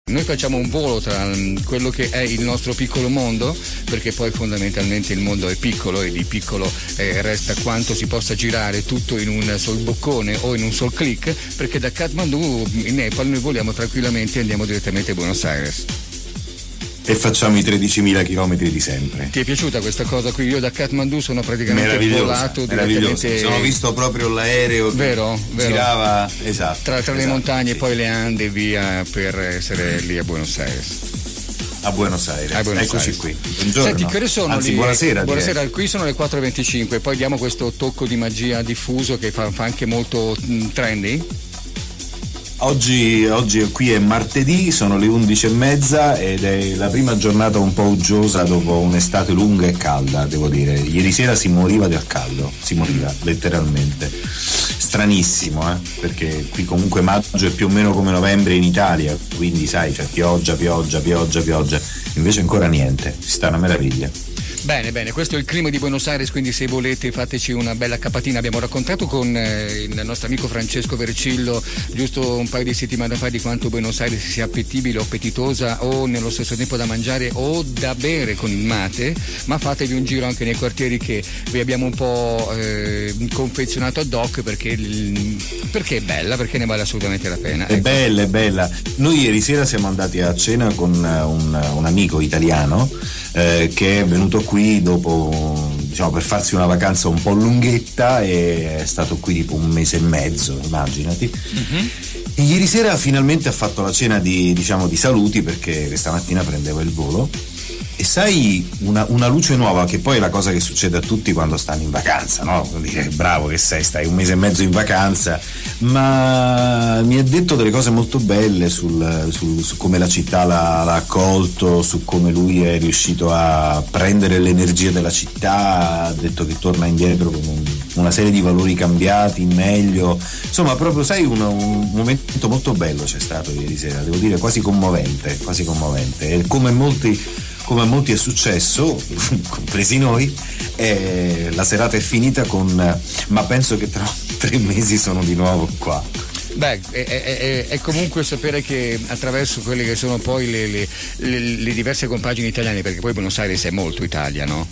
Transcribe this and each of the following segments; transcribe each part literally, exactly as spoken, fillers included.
Noi facciamo un volo tra quello che è il nostro piccolo mondo, perché poi fondamentalmente il mondo è piccolo e di piccolo eh, resta quanto si possa girare tutto in un sol boccone o in un sol click, perché da Kathmandu in Nepal noi voliamo tranquillamente e andiamo direttamente a Buenos Aires. E facciamo i tredicimila chilometri di sempre. Ti è piaciuta questa cosa qui? Io da Kathmandu sono praticamente volato direttamente. Sono visto proprio l'aereo che vero, vero. girava esatto, tra, tra esatto, le montagne, sì. Poi le Ande via per essere lì a Buenos Aires. A Buenos Aires, a Buenos eccoci Aires. qui. Buongiorno. Senti, che ore sono Anzi, lì? buonasera. Buonasera, qui sono le quattro e venticinque, poi diamo questo tocco di magia diffuso che fa, fa anche molto mh, trendy. Oggi, oggi qui è martedì, sono le undici e mezza ed è la prima giornata un po' uggiosa dopo un'estate lunga e calda, devo dire. Ieri sera si moriva del caldo, si moriva letteralmente. Stranissimo, eh? Perché qui comunque maggio è più o meno come novembre in Italia, quindi sai, c'è pioggia, pioggia, pioggia, pioggia. Invece ancora niente, si sta una meraviglia. Bene, bene, questo è il clima di Buenos Aires, quindi se volete fateci una bella capatina. Abbiamo raccontato con eh, il nostro amico Francesco Vercillo giusto un paio di settimane fa di quanto Buenos Aires sia appetibile o appetitosa o nello stesso tempo da mangiare o da bere con il mate, ma fatevi un giro anche nei quartieri che vi abbiamo un po' eh, confezionato ad hoc perché, perché è bella, perché ne vale assolutamente la pena. È ecco. bella, è bella. Noi ieri sera siamo andati a cena con un, un amico italiano eh, che è venuto qui dopo, diciamo, per farsi una vacanza un po' lunghetta e è stato qui tipo un mese e mezzo, immaginati. Mm-hmm. E ieri sera finalmente ha fatto la cena di, diciamo, di saluti perché questa mattina prendeva il volo. E sai, una, una luce nuova, che poi è la cosa che succede a tutti quando stanno in vacanza, no? Vuol dire, bravo che sei, stai un mese e mezzo in vacanza, ma mi ha detto delle cose molto belle sul, sul, su come la città l'ha, l'ha accolto, su come lui è riuscito a prendere l'energia della città, ha detto che torna indietro con un, una serie di valori cambiati, meglio, insomma proprio sai un, un momento molto bello c'è stato ieri sera, devo dire quasi commovente, quasi commovente, e come molti come a molti è successo, compresi noi, eh, la serata è finita con ma penso che tra tre mesi sono di nuovo qua. Beh, è, è, è comunque sapere che attraverso quelle che sono poi le, le, le, le diverse compagini italiane, perché poi Buenos Aires è molto Italia, no?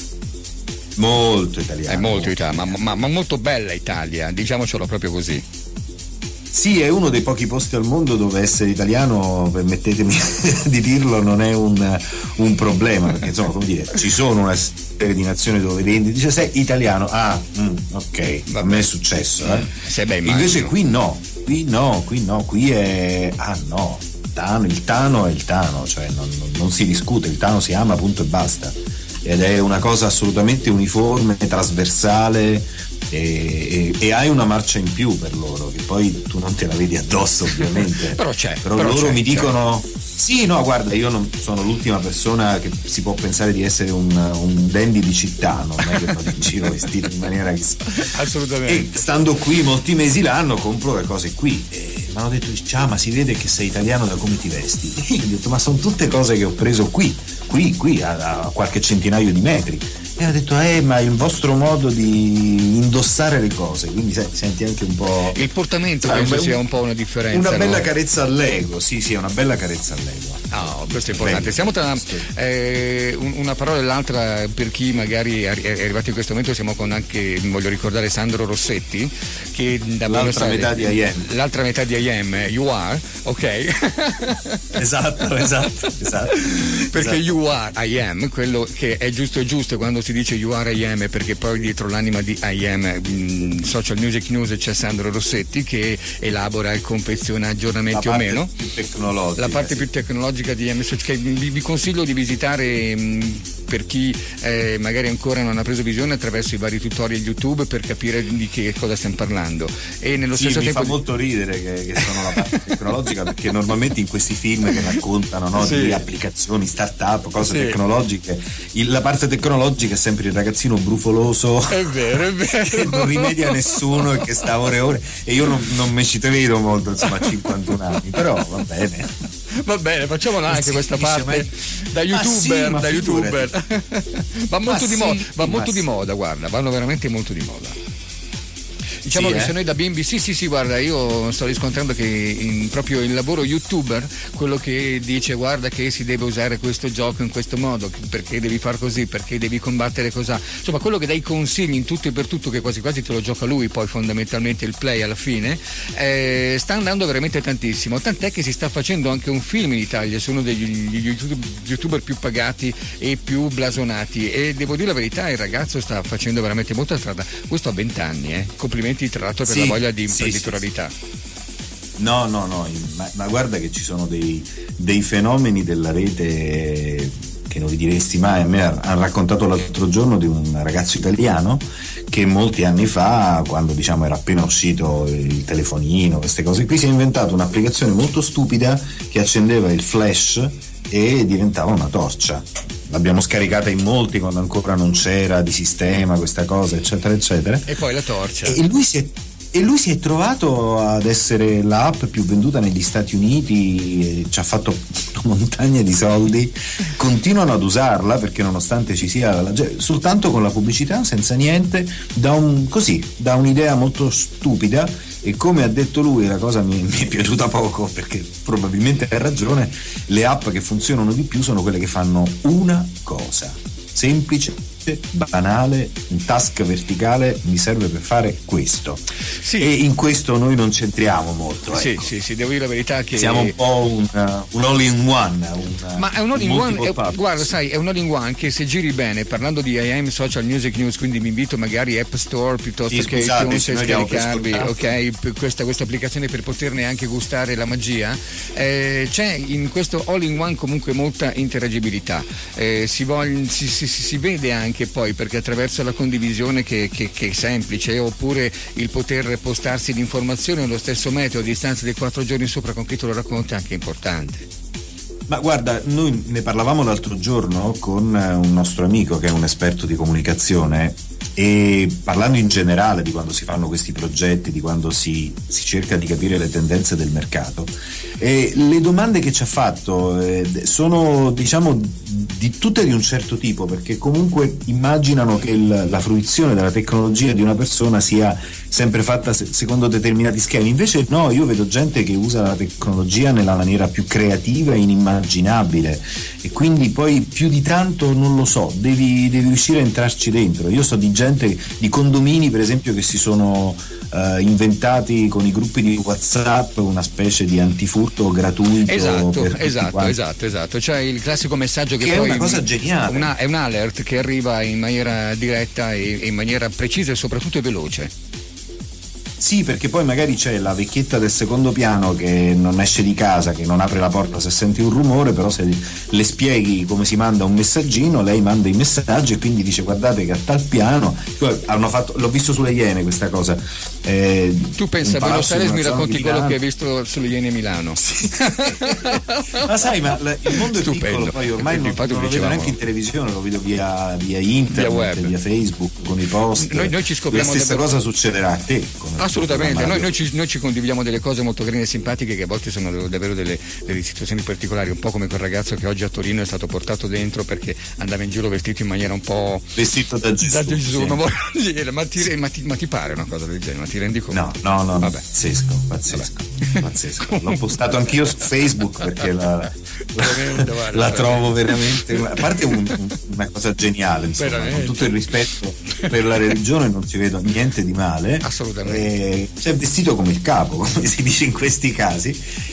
Molto italiano. È molto Italia, ma, ma, ma molto bella Italia, diciamocelo proprio così. Sì, è uno dei pochi posti al mondo dove essere italiano, permettetemi di dirlo, non è un, un problema, perché insomma, come dire, ci sono una serie di nazioni dove vendi, dice sei italiano, ah, mm, ok, a me è successo, eh. Se beh, invece qui no, qui no, qui no, qui è, ah no, Tano, il Tano è il Tano, cioè non, non, non si discute, il Tano si ama, punto e basta, ed è una cosa assolutamente uniforme, trasversale. E, e, e hai una marcia in più per loro, che poi tu non te la vedi addosso ovviamente. però c'è però, però loro c'è, mi c'è. dicono sì, no, guarda, io non sono l'ultima persona che si può pensare di essere un, un dandy di città, non è che vado in giro vestito in maniera che assolutamente. E stando qui molti mesi l'anno compro le cose qui e mi hanno detto, ah, ma si vede che sei italiano da come ti vesti. E io ho detto, ma sono tutte cose che ho preso qui qui, qui a, a qualche centinaio di metri. E ha detto, eh, ma il vostro modo di indossare le cose, quindi sai, senti anche un po'. Il portamento, ah, penso un, sia un po' una differenza. Una bella no? carezza all'ego, sì, sì, è una bella carezza all'ego. Ah, oh, questo è importante. Siamo tra eh, una parola e l'altra, per chi magari è arrivato in questo momento, siamo con anche, voglio ricordare, Sandro Rossetti, che da l'altra metà di I Am. L'altra metà di I Am, You Are, ok? Esatto, esatto, esatto. Perché esatto. You Are, I Am, quello che è giusto è giusto, quando si dice You Are I Am, perché poi dietro l'anima di I Am, mh, Social Music News, c'è Sandro Rossetti che elabora e confeziona aggiornamenti o meno. Tecnologica, la parte sì. più tecnologica di I Am, che vi, vi consiglio di visitare mh, per chi eh, magari ancora non ha preso visione, attraverso i vari tutorial YouTube per capire di che cosa stiamo parlando. E nello sì, stesso mi tempo fa molto ridere che, che sono la parte tecnologica, perché normalmente in questi film che raccontano, no, sì. di applicazioni, start-up, cose sì. tecnologiche, il, la parte tecnologica è sempre il ragazzino brufoloso, è vero, è vero, che non rimedia nessuno e che sta ore e ore, e io non, non mi ci vedo molto, insomma, a cinquantuno anni, però va bene. Va bene, facciamola anche questa parte mai... da youtuber, ah, sì, da youtuber. va molto ah, di moda, sì, va molto sì. di moda, guarda, vanno veramente molto di moda. Diciamo sì, che eh? se noi da bimbi, sì sì sì, guarda, io sto riscontrando che in, proprio il lavoro youtuber, quello che dice guarda che si deve usare questo gioco in questo modo, perché devi far così, perché devi combattere cos'ha, insomma quello che dà i consigli in tutto e per tutto, che quasi quasi te lo gioca lui poi fondamentalmente il play alla fine, eh, sta andando veramente tantissimo, tant'è che si sta facendo anche un film in Italia, sono degli YouTube, youtuber più pagati e più blasonati, e devo dire la verità, il ragazzo sta facendo veramente molta strada, questo a venti anni, eh. Complimenti tra l'altro per sì, la voglia di sì, imprenditorialità. Sì, sì. No, no, no, ma, ma guarda che ci sono dei, dei fenomeni della rete che non vi diresti mai. A me hanno raccontato l'altro giorno di un ragazzo italiano che molti anni fa, quando diciamo era appena uscito il telefonino, queste cose qui, si è inventato un'applicazione molto stupida che accendeva il flash e diventava una torcia. L'abbiamo scaricata in molti quando ancora non c'era di sistema questa cosa, eccetera eccetera, e poi la torcia, e lui si è E lui si è trovato ad essere l'app più venduta negli Stati Uniti, ci ha fatto una montagna di soldi, continuano ad usarla perché nonostante ci sia la, soltanto con la pubblicità, senza niente, da un, così, da un'idea molto stupida. E come ha detto lui, la cosa mi, mi è piaciuta poco, perché probabilmente ha ragione, le app che funzionano di più sono quelle che fanno una cosa semplice, banale, un task verticale, mi serve per fare questo. Sì. E in questo noi non c'entriamo molto. Sì, ecco. sì, sì, devo dire la verità che siamo un po' un, un all in one. Un, ma è un all in un one, è, guarda, sai, è un all in one che se giri bene, parlando di I M Social Music News, quindi mi invito magari App Store piuttosto sì, che scusate, iTunes e scaricarvi, ok, questa, questa applicazione per poterne anche gustare la magia. Eh, c'è in questo all in one comunque molta interagibilità, eh, si, voglia, si, si, si vede anche che poi, perché attraverso la condivisione che, che, che è semplice, oppure il poter postarsi l'informazione allo stesso meteo a distanza di quattro giorni sopra con chi te lo racconta, è anche importante. Ma guarda, noi ne parlavamo l'altro giorno con un nostro amico che è un esperto di comunicazione, e parlando in generale di quando si fanno questi progetti, di quando si, si cerca di capire le tendenze del mercato, e le domande che ci ha fatto eh, sono, diciamo, di tutte di un certo tipo, perché comunque immaginano che il, la fruizione della tecnologia di una persona sia sempre fatta se, secondo determinati schemi. Invece no, io vedo gente che usa la tecnologia nella maniera più creativa e inimmaginabile, e quindi poi più di tanto non lo so, devi, devi riuscire a entrarci dentro. Io so di gente, di condomini per esempio, che si sono uh, inventati con i gruppi di WhatsApp una specie di antifurto gratuito. Esatto, per esatto, esatto, esatto. C'è il classico messaggio che, che poi è una cosa geniale. Una, è un alert che arriva in maniera diretta e, e in maniera precisa e soprattutto veloce. Sì, perché poi magari c'è la vecchietta del secondo piano che non esce di casa, che non apre la porta se senti un rumore, però se le spieghi come si manda un messaggino, lei manda i messaggi e quindi dice guardate che a tal piano hanno fatto, l'ho visto sulle Iene questa cosa. Eh, tu pensa a Buenos Aires, mi racconti quello che hai visto sulle Iene a Milano. Sì. Ma sai, ma il mondo è stupendo, piccolo, poi ormai non, non lo vedo neanche in televisione, lo vedo via, via internet, via, web. via Facebook, con i post. Noi, noi ci scopriamo la stessa da... cosa succederà a te. Come assolutamente, noi, noi, ci, noi ci condividiamo delle cose molto carine e simpatiche, che a volte sono davvero delle, delle situazioni particolari, un po' come quel ragazzo che oggi a Torino è stato portato dentro perché andava in giro vestito in maniera un po' vestito da Gesù, da Gesù, sì. ma, ma, ti, ma, ti, ma ti pare una cosa del genere? Ma ti rendi conto? No, no, no, vabbè. pazzesco, pazzesco, vabbè. pazzesco. L'ho postato anch'io su Facebook perché la, la, la trovo veramente, a parte un, un, una cosa geniale, insomma, veramente. Con tutto il rispetto per la religione non ci vedo niente di male. Assolutamente. Eh, c'è vestito come il capo, come si dice in questi casi,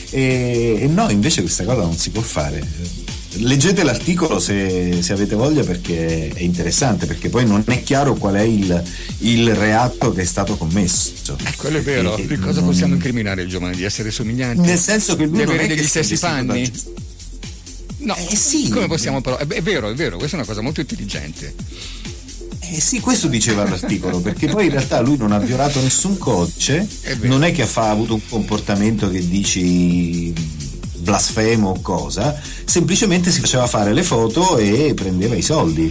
e, e no, invece questa cosa non si può fare. Leggete l'articolo se, se avete voglia, perché è interessante, perché poi non è chiaro qual è il, il reato che è stato commesso. Eh, quello è vero. Che, di cosa non... possiamo incriminare il giovane? Di essere somiglianti? Nel senso che lui di non avere è degli che stessi panni? Da... No, eh, sì. Come possiamo però? È vero, è vero, questa è una cosa molto intelligente. Eh sì, questo diceva l'articolo, perché poi in realtà lui non ha violato nessun codice, non è che ha, fa, ha avuto un comportamento che dici blasfemo o cosa, semplicemente si faceva fare le foto e prendeva i soldi.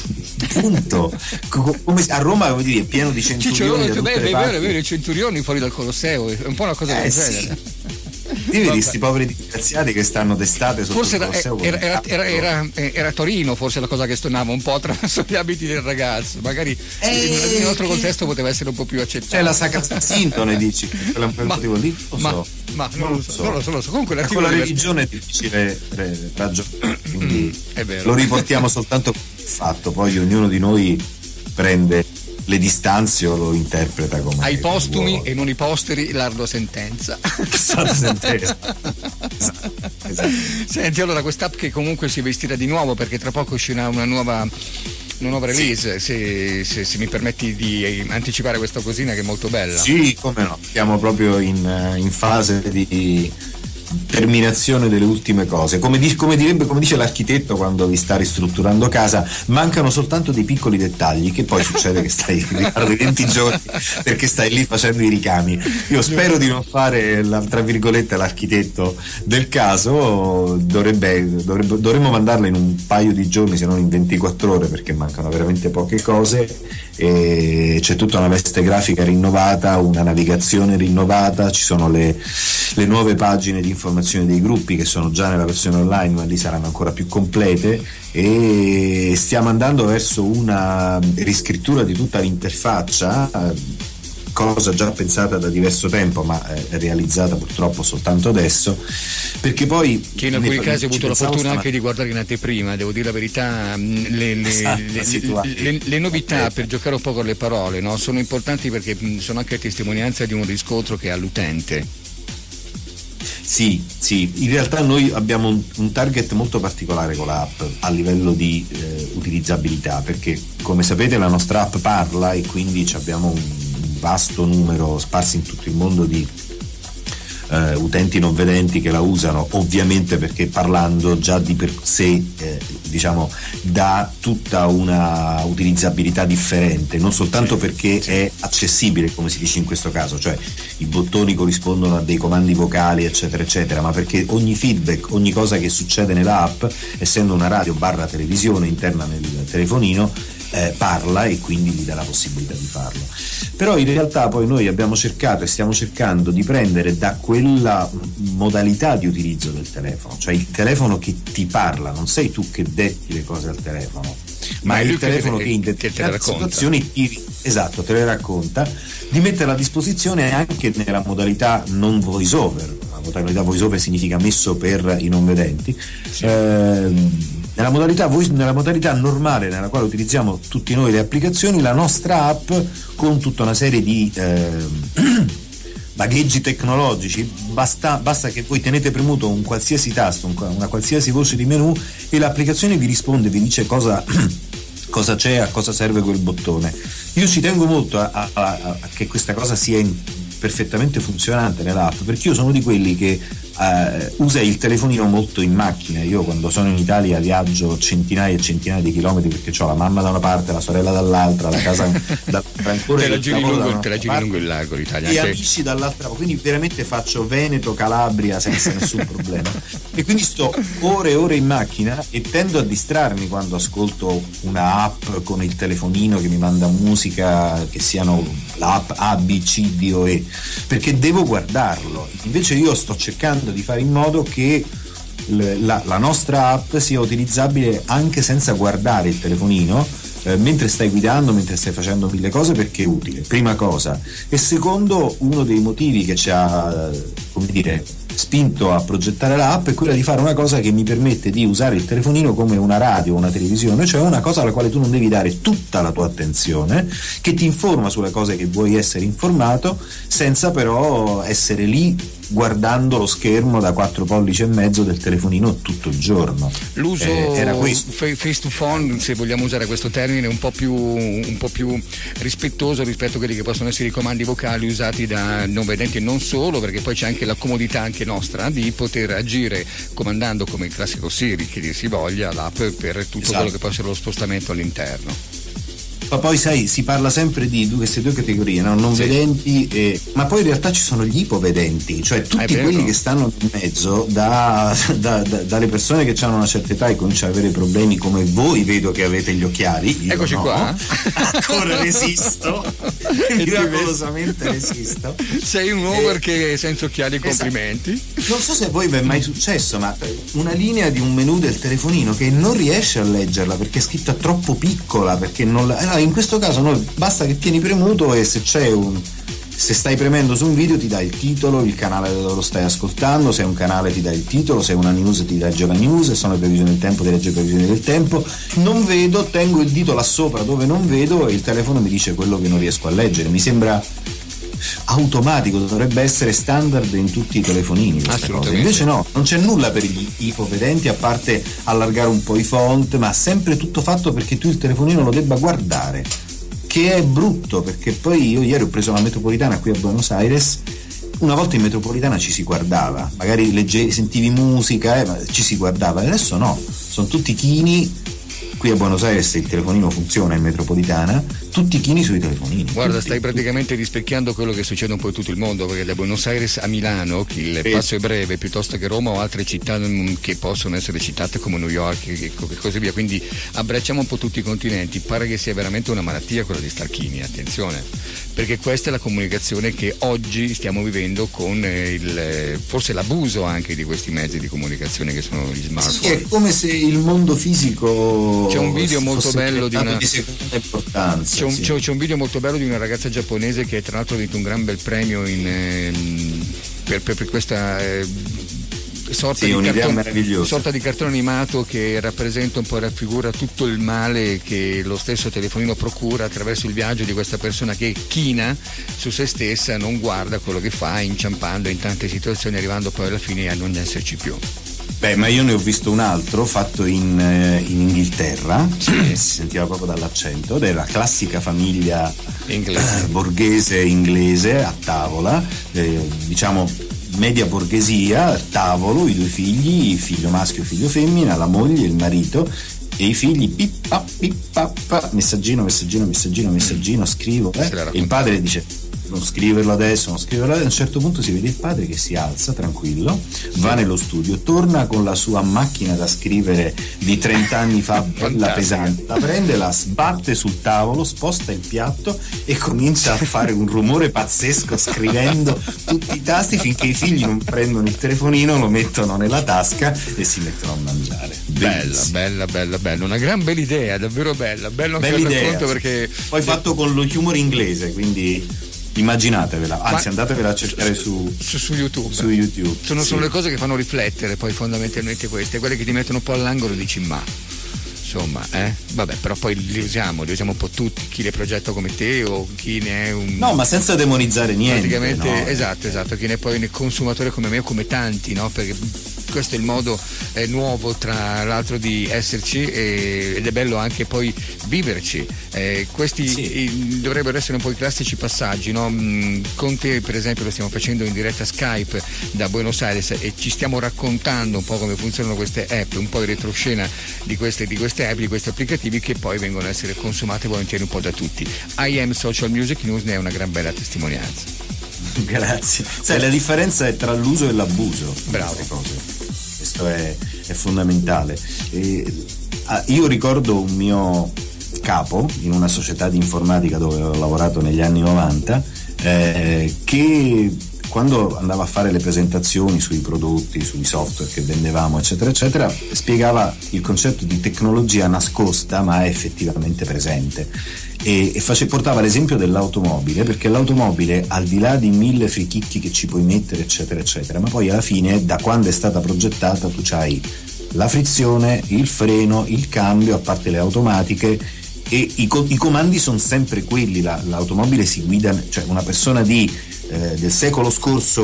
Punto. Come a Roma, vuol dire, è pieno di centurioni. Ciccio, beh, è vero, è vero, i centurioni fuori dal Colosseo, è un po' una cosa eh, del sì. genere. Ti vedi questi poveri disgraziati che stanno d'estate sotto forse il era, Colosseo? era, era, era, era, era Torino, forse la cosa che stonava un po' attraverso gli abiti del ragazzo, magari eh, nel nostro contesto poteva essere un po' più accettato. C'è la Sacra Sindone, dici, per un motivo lì? Lo ma, so. ma non, non lo so, non lo so, non lo so. Comunque con la religione è difficile ragionare, quindi mm, è vero. Lo riportiamo soltanto come fatto, poi ognuno di noi prende le distanze o lo interpreta come ai postumi vuole. E non i posteri l'ardua sentenza. Esatto, sentenza. Esatto, esatto. Senti, allora quest'app che comunque si vestirà di nuovo perché tra poco uscirà una nuova una nuova release, sì. se, se, se mi permetti di anticipare questa cosina che è molto bella. Sì, come no, siamo proprio in, in fase di terminazione delle ultime cose, come, di, come direbbe come dice l'architetto quando vi sta ristrutturando casa, mancano soltanto dei piccoli dettagli, che poi succede che stai in ritardo di venti giorni perché stai lì facendo i ricami. Io spero di non fare la, tra virgolette l'architetto del caso, dovrebbe, dovrebbe, dovremmo mandarla in un paio di giorni se non in ventiquattro ore perché mancano veramente poche cose e c'è tutta una veste grafica rinnovata, una navigazione rinnovata, ci sono le, le nuove pagine di informazione dei gruppi che sono già nella versione online ma lì saranno ancora più complete e stiamo andando verso una riscrittura di tutta l'interfaccia, cosa già pensata da diverso tempo ma è realizzata purtroppo soltanto adesso, perché poi che in alcuni casi ho avuto la fortuna anche di guardare in anteprima, devo dire la verità, le, le, esatto, le, le, le novità per giocare un po' con le parole, no? Sono importanti perché sono anche testimonianza di un riscontro che ha l'utente. Sì, sì, in realtà noi abbiamo un, un target molto particolare con l'app a livello di eh, utilizzabilità, perché come sapete la nostra app parla e quindi abbiamo un vasto numero sparsi in tutto il mondo di eh, utenti non vedenti che la usano, ovviamente perché parlando già di per sé eh, diciamo dà tutta una utilizzabilità differente, non soltanto perché è accessibile come si dice in questo caso, cioè i bottoni corrispondono a dei comandi vocali eccetera eccetera, ma perché ogni feedback, ogni cosa che succede nell'app, essendo una radio barra televisione interna nel telefonino, Eh, parla e quindi gli dà la possibilità di farlo. Però in realtà poi noi abbiamo cercato e stiamo cercando di prendere da quella modalità di utilizzo del telefono, cioè il telefono che ti parla, non sei tu che detti le cose al telefono, ma, ma è il telefono che, che in determinate situazioni ti, esatto, te le racconta, di metterla a disposizione anche nella modalità non voice over. La modalità voice over significa messo per i non vedenti. Sì. Eh, Nella modalità, voice, nella modalità normale nella quale utilizziamo tutti noi le applicazioni, la nostra app con tutta una serie di eh, bagheggi tecnologici, basta, basta che voi tenete premuto un qualsiasi tasto, un, una qualsiasi voce di menu e l'applicazione vi risponde, vi dice cosa, cosa c'è, a cosa serve quel bottone. Io ci tengo molto a, a, a, a che questa cosa sia in, perfettamente funzionante nell'app, perché io sono di quelli che Uh, usa il telefonino molto in macchina. Io quando sono in Italia viaggio centinaia e centinaia di chilometri perché ho la mamma da una parte, la sorella dall'altra, la casa dall'altra ancora, te la giri lungo, te la giri lungo il largo l'Italia e anche... amici dall'altra, quindi veramente faccio Veneto, Calabria senza nessun problema e quindi sto ore e ore in macchina e tendo a distrarmi quando ascolto una app con il telefonino che mi manda musica, che siano l'app A, B, C, D o E, perché devo guardarlo. Invece io sto cercando di fare in modo che la, la nostra app sia utilizzabile anche senza guardare il telefonino, eh, mentre stai guidando, mentre stai facendo mille cose, perché è utile, prima cosa. E secondo, uno dei motivi che ci ha, come dire, spinto a progettare l'app è quella di fare una cosa che mi permette di usare il telefonino come una radio o una televisione, cioè una cosa alla quale tu non devi dare tutta la tua attenzione, che ti informa sulle cose che vuoi essere informato, senza però essere lì guardando lo schermo da quattro pollici e mezzo del telefonino tutto il giorno. L'uso eh, era face to phone, se vogliamo usare questo termine, un po' più un po' più rispettoso rispetto a quelli che possono essere i comandi vocali usati da non vedenti, e non solo, perché poi c'è anche la comodità anche nostra di poter agire comandando come il classico Siri, che dir si voglia, l'app per tutto esatto. quello che può essere lo spostamento all'interno. Ma poi sai, si parla sempre di due, queste due categorie, no? Non sì. vedenti, e, ma poi in realtà ci sono gli ipovedenti, cioè tutti quelli che stanno in mezzo, da, da, da, dalle persone che hanno una certa età e cominciano ad avere problemi come voi, vedo che avete gli occhiali. Io Eccoci no. qua. Ancora resisto, miracolosamente resisto. Sei un over e... che senza occhiali, complimenti. Esatto. Non so se a voi vi è mai successo, ma una linea di un menu del telefonino che non riesce a leggerla perché è scritta troppo piccola, perché non la... allora, in questo caso noi basta che tieni premuto e se c'è un se stai premendo su un video ti dà il titolo, il canale dove lo stai ascoltando, se è un canale ti dà il titolo, se è una news ti legge la news, se sono le previsioni del tempo ti legge le previsioni del tempo. Non vedo, tengo il dito là sopra dove non vedo e il telefono mi dice quello che non riesco a leggere. Mi sembra automatico, dovrebbe essere standard in tutti i telefonini questa cosa. Invece no, non c'è nulla per gli ipovedenti a parte allargare un po' i font, ma sempre tutto fatto perché tu il telefonino lo debba guardare, che è brutto, perché poi io ieri ho preso la metropolitana qui a Buenos Aires. Una volta in metropolitana ci si guardava, magari leggevi, sentivi musica, eh, ma ci si guardava, adesso no, sono tutti chini. Qui a Buenos Aires il telefonino funziona in metropolitana, tutti chini sui telefonini. Guarda, tutti, stai praticamente rispecchiando quello che succede un po' in tutto il mondo, perché da Buenos Aires a Milano il eh. passo è breve piuttosto che Roma o altre città che possono essere citate come New York e così via, quindi abbracciamo un po' tutti i continenti. Pare che sia veramente una malattia quella di star chini, attenzione, perché questa è la comunicazione che oggi stiamo vivendo con il, forse l'abuso anche di questi mezzi di comunicazione che sono gli smartphone. Sì, è come se il mondo fisico... C'è un video molto bello di una di seconda importanza. C'è un, sì. c'è, c'è un video molto bello di una ragazza giapponese che tra l'altro ha vinto un gran bel premio in, ehm, per, per, per questa eh, sorta, sì, di cartone, sorta di cartone animato che rappresenta un po', raffigura tutto il male che lo stesso telefonino procura attraverso il viaggio di questa persona che china su se stessa, non guarda quello che fa, inciampando in tante situazioni, arrivando poi alla fine a non esserci più. Beh, ma io ne ho visto un altro fatto in, in Inghilterra, sì. Si sentiva proprio dall'accento, ed è la classica famiglia inglese. Eh, borghese inglese a tavola, eh, diciamo media borghesia, a tavolo, i due figli, il figlio maschio e figlio femmina, la moglie, il marito e i figli pippa pippa pa, messaggino, messaggino, messaggino, messaggino, scrivo, eh, e il padre dice non scriverlo adesso, non scriverlo adesso. A un certo punto si vede il padre che si alza tranquillo, va nello studio, torna con la sua macchina da scrivere di trenta anni fa, bella pesante, la prende, la sbatte sul tavolo, sposta il piatto e comincia a fare un rumore pazzesco scrivendo tutti i tasti finché i figli non prendono il telefonino, lo mettono nella tasca e si mettono a mangiare. Bella, bella, bella, bella, una gran bella idea, davvero bella, bello anche il racconto, perché poi fatto con lo humor inglese, quindi immaginatevela, anzi andatevela a cercare su, su, su YouTube. Su YouTube. Sono, sì. sono le cose che fanno riflettere poi fondamentalmente queste, quelle che ti mettono un po' all'angolo e dici ma insomma, eh? Vabbè, però poi li usiamo, li usiamo un po' tutti, chi le progetta come te o chi ne è un... No, ma senza demonizzare niente. Praticamente, no? esatto, esatto, chi ne è poi un consumatore come me o come tanti, no? Perché questo è il modo eh, nuovo tra l'altro di esserci e, ed è bello anche poi viverci. Eh, questi sì. i, dovrebbero essere un po' i classici passaggi, no? Con te per esempio lo stiamo facendo in diretta Skype da Buenos Aires e ci stiamo raccontando un po' come funzionano queste app, un po' di retroscena di queste, di queste app, di questi applicativi che poi vengono a essere consumate volentieri un po' da tutti. I Am Social Music News ne è una gran bella testimonianza. Grazie. Sai, la differenza è tra l'uso e l'abuso. Bravo. Queste cose. Questo è, è fondamentale. E, ah, io ricordo un mio capo in una società di informatica dove ho lavorato negli anni novanta eh, che quando andava a fare le presentazioni sui prodotti, sui software che vendevamo eccetera eccetera, spiegava il concetto di tecnologia nascosta ma effettivamente presente e, e face, portava l'esempio dell'automobile, perché l'automobile al di là di mille fricchicchi che ci puoi mettere eccetera eccetera, ma poi alla fine da quando è stata progettata tu c'hai la frizione, il freno, il cambio, a parte le automatiche, e i, i comandi sono sempre quelli. La, l'automobile si guida, cioè una persona di eh, del secolo scorso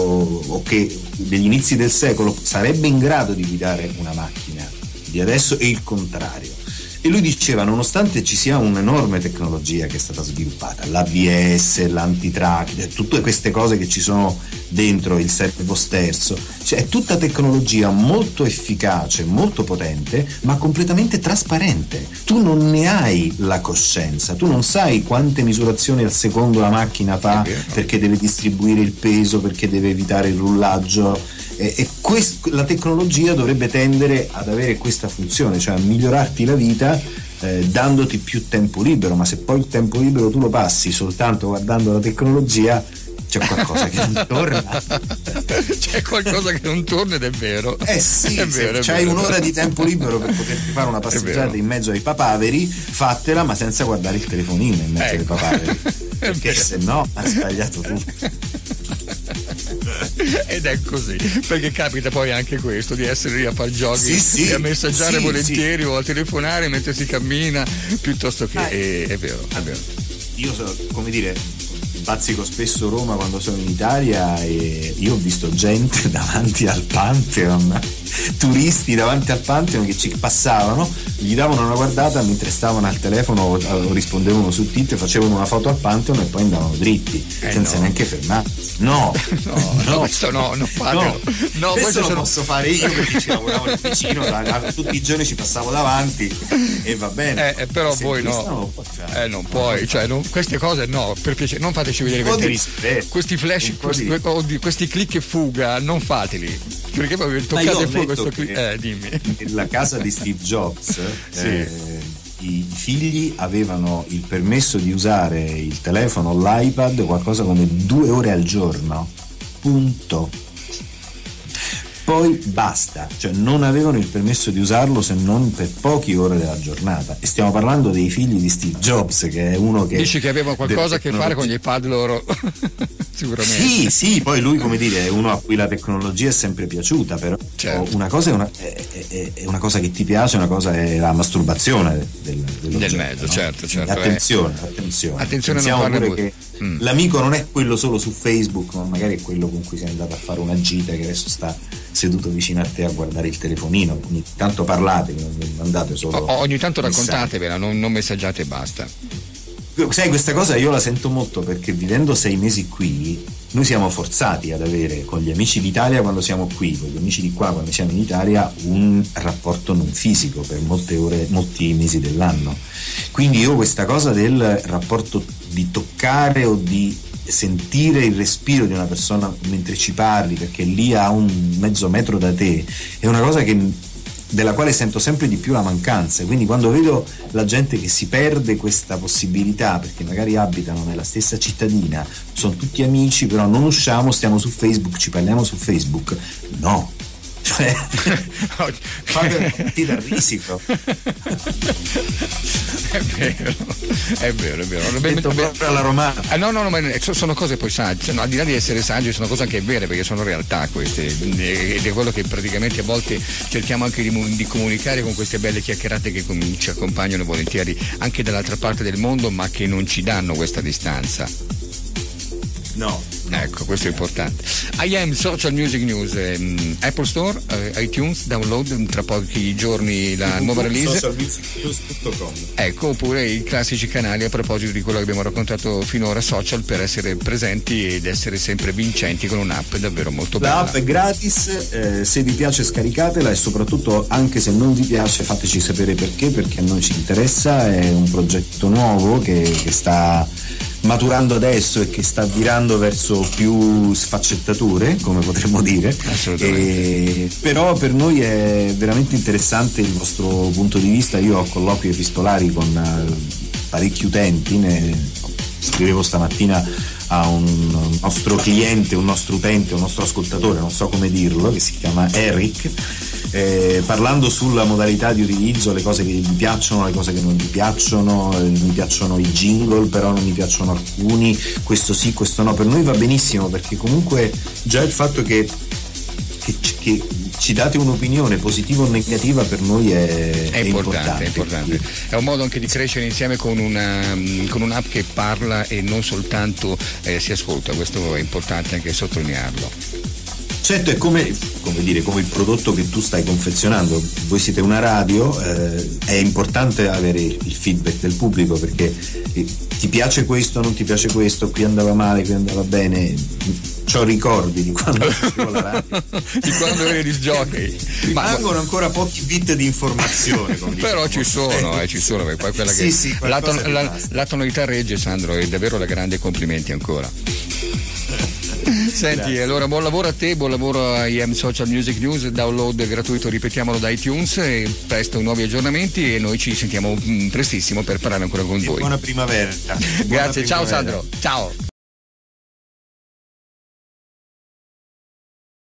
o che degli inizi del secolo sarebbe in grado di guidare una macchina di adesso e il contrario. E lui diceva, nonostante ci sia un'enorme tecnologia che è stata sviluppata, l'A B S, l'antitracking, tutte queste cose che ci sono dentro il servo sterzo, cioè è tutta tecnologia molto efficace, molto potente, ma completamente trasparente. Tu non ne hai la coscienza, tu non sai quante misurazioni al secondo la macchina fa, perché deve distribuire il peso, perché deve evitare il rullaggio. E, e quest- la tecnologia dovrebbe tendere ad avere questa funzione, cioè a migliorarti la vita eh, dandoti più tempo libero, ma se poi il tempo libero tu lo passi soltanto guardando la tecnologia, c'è qualcosa che non torna. C'è qualcosa che non torna ed è vero. Eh sì, è vero, se c'hai un'ora di tempo libero per poterti fare una passeggiata in mezzo ai papaveri, fatela, ma senza guardare il telefonino in mezzo ecco. ai papaveri, perché se no ha sbagliato tutto. Ed è così, perché capita poi anche questo di essere lì a far jogging sì, sì, e a messaggiare sì, volentieri sì. o a telefonare mentre si cammina piuttosto che ah, è, è vero, è vero. Io so, come dire, bazzico spesso Roma quando sono in Italia e io ho visto gente davanti al Pantheon, turisti davanti al Pantheon che ci passavano, gli davano una guardata mentre stavano al telefono o rispondevano su Twitter, facevano una foto al Pantheon e poi andavano dritti eh senza no. neanche fermarsi. No, no, no, questo no, non fatelo. No, no, questo lo sono... posso fare io perché ci lavoravo lì vicino, da, da, tutti i giorni ci passavo davanti e va bene. Eh, però se voi no, eh, non puoi, cioè non, queste cose no, per piacere, non fateci vedere questi, questi flash, questi, di... questi click e fuga, non fateli. Perché poi toccate fuori questo click. Eh, dimmi. Nella casa di Steve Jobs, sì. eh, i figli avevano il permesso di usare il telefono o l'iPad qualcosa come due ore al giorno, punto. Poi basta, cioè non avevano il permesso di usarlo se non per poche ore della giornata, e stiamo parlando dei figli di Steve Jobs, che è uno che dici che aveva qualcosa a che fare con gli iPad loro. Sicuramente sì, sì, poi lui, come dire, è uno a cui la tecnologia è sempre piaciuta, però certo. una cosa è una, è, è, è una cosa che ti piace, una cosa è la masturbazione del, del mezzo, no? certo, certo. Attenzione, eh. attenzione, attenzione, non pure che mm. l'amico non è quello solo su Facebook, ma magari è quello con cui sei andato a fare una gita, che adesso sta seduto vicino a te a guardare il telefonino. Ogni tanto parlate, non mandate solo o, ogni tanto raccontatevela, non, non messaggiate e basta. Sai, questa cosa io la sento molto perché vivendo sei mesi qui noi siamo forzati ad avere con gli amici d'Italia quando siamo qui, con gli amici di qua quando siamo in Italia, un rapporto non fisico per molte ore, molti mesi dell'anno. Quindi io questa cosa del rapporto di toccare o di sentire il respiro di una persona mentre ci parli, perché lì a un mezzo metro da te, è una cosa che della quale sento sempre di più la mancanza. Quindi quando vedo la gente che si perde questa possibilità perché magari abitano nella stessa cittadina, sono tutti amici, però non usciamo, stiamo su Facebook, ci parliamo su Facebook, no, cioè fate una partita a risico. È vero, è vero, è vero. Detto proprio alla romana. Ah, no, no, no, ma sono cose poi sagge, no, al di là di essere saggi, sono cose anche vere, perché sono realtà queste, ed è quello che praticamente a volte cerchiamo anche di, di comunicare con queste belle chiacchierate che ci accompagnano volentieri anche dall'altra parte del mondo, ma che non ci danno questa distanza. No. Ecco, questo è importante. I Am Social Music News, um, Apple Store, uh, iTunes, download tra pochi giorni la nuova release. social music news punto com. Ecco, oppure i classici canali a proposito di quello che abbiamo raccontato finora, social, per essere presenti ed essere sempre vincenti con un'app davvero molto bella. L'app è gratis, eh, se vi piace scaricatela, e soprattutto anche se non vi piace fateci sapere perché, perché a noi ci interessa. È un progetto nuovo che, che sta maturando adesso e che sta virando verso più sfaccettature, come potremmo dire. Assolutamente. E, però per noi è veramente interessante il vostro punto di vista. Io ho colloqui epistolari con uh, parecchi utenti, ne scrivevo stamattina a un nostro cliente, un nostro utente, un nostro ascoltatore, non so come dirlo, che si chiama Eric, eh, parlando sulla modalità di utilizzo, le cose che gli piacciono, le cose che non gli piacciono. Mi piacciono i jingle, però non mi piacciono alcuni, questo sì, questo no. Per noi va benissimo, perché comunque già il fatto che, che, che ci date un'opinione positiva o negativa per noi è, è, è importante, importante, è importante. È un modo anche di crescere insieme con, una, con un'app che parla e non soltanto eh, si ascolta. Questo è importante anche sottolinearlo. Certo, è come, come dire, come il prodotto che tu stai confezionando. Voi siete una radio, eh, è importante avere il feedback del pubblico, perché eh, ti piace questo, non ti piace questo, qui andava male, qui andava bene. C'ho ricordi di quando facevo la radio, di quando eri disc jockey. Rimangono ancora pochi bit di informazione, come però ci sono, eh, ci sono, poi quella sì, che sì, la, ton- la, la tonalità regge, Sandro, e davvero la grande complimenti ancora. Senti, grazie. Allora buon lavoro a te, buon lavoro a I M Social Music News, download gratuito, ripetiamolo, da iTunes, e presto nuovi aggiornamenti, e noi ci sentiamo prestissimo per parlare ancora con e voi. Buona primavera. Grazie, buona ciao primavera. Sandro, ciao.